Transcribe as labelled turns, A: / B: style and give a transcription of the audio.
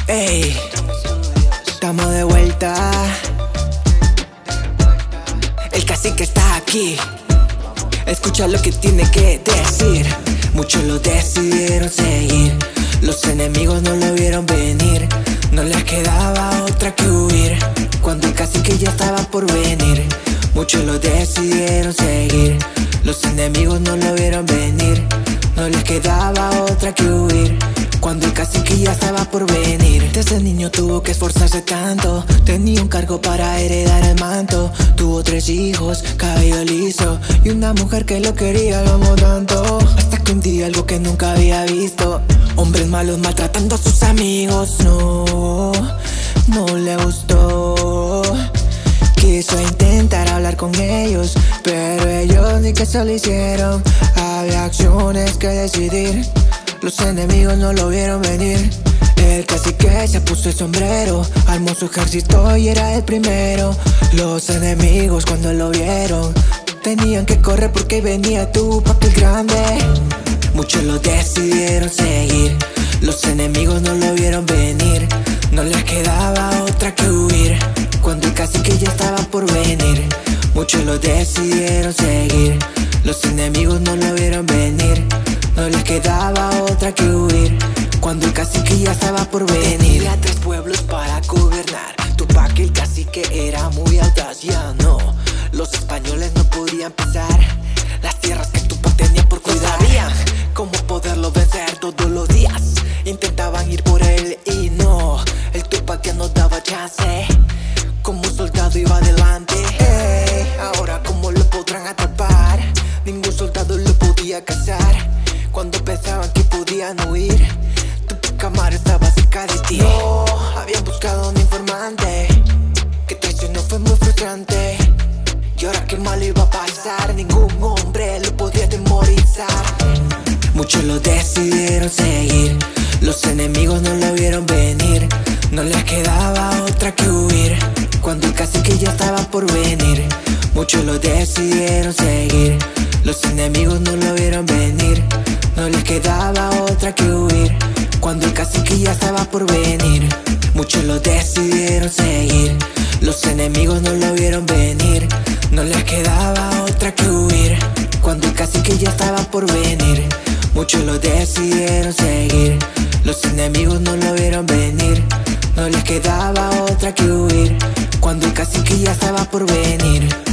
A: Ey, estamos de vuelta. El cacique está aquí. Escucha lo que tiene que decir. Muchos lo decidieron seguir. Los enemigos no lo vieron venir. No les quedaba otra que huir cuando el cacique ya estaba por venir. Muchos lo decidieron seguir. Los enemigos no lo vieron venir. No les quedaba otra que huir cuando el cacique ya estaba por venir. Desde niño tuvo que esforzarse tanto. Tenía un cargo para heredar el manto. Tuvo 3 hijos, cabello liso, y una mujer que lo quería, lo amó tanto. Hasta que un día algo que nunca había visto: hombres malos maltratando a sus amigos. No le gustó. Quiso intentar hablar con ellos, pero ellos ni que se lo hicieron. Había acciones que decidir. Los enemigos no lo vieron venir. El cacique se puso el sombrero, armó su ejército y era el primero. Los enemigos cuando lo vieron tenían que correr porque venía tu papel grande. Muchos lo decidieron seguir. Los enemigos no lo vieron venir. No les quedaba otra que huir cuando el cacique ya estaba por venir. Muchos lo decidieron seguir. Los enemigos no lo vieron venir. No les quedaba otra que huir cuando el cacique ya estaba por venir. Tenía 3 pueblos para gobernar. Tupac el cacique era muy audaz, ya no. Los españoles no podían pisar las tierras que Tupac tenía por cuidar. No sabían cómo poderlo vencer. Todos los días intentaban ir por él y no. El Tupac ya no daba chance. Como un soldado iba adelante. Hey, ahora cómo lo podrán atrapar. Ningún soldado lo podía cazar. Cuando pensaban que podían huir, Tupac Amaru estaba cerca de ti. No, habían buscado un informante que traicionó, fue muy frustrante. Y ahora qué mal iba a pasar. Ningún hombre lo podía atemorizar. Muchos lo decidieron seguir. Los enemigos no lo vieron venir. No les quedaba otra que huir cuando el cacique ya estaba por venir. Muchos lo decidieron seguir. Los enemigos no lo vieron venir. No les quedaba otra que huir cuando el cacique ya estaba por venir. Muchos lo decidieron seguir. Los enemigos no lo vieron venir. No les quedaba otra que huir cuando el cacique ya estaba por venir. Muchos lo decidieron seguir. Los enemigos no lo vieron venir. No les quedaba otra que huir cuando el cacique ya estaba por venir.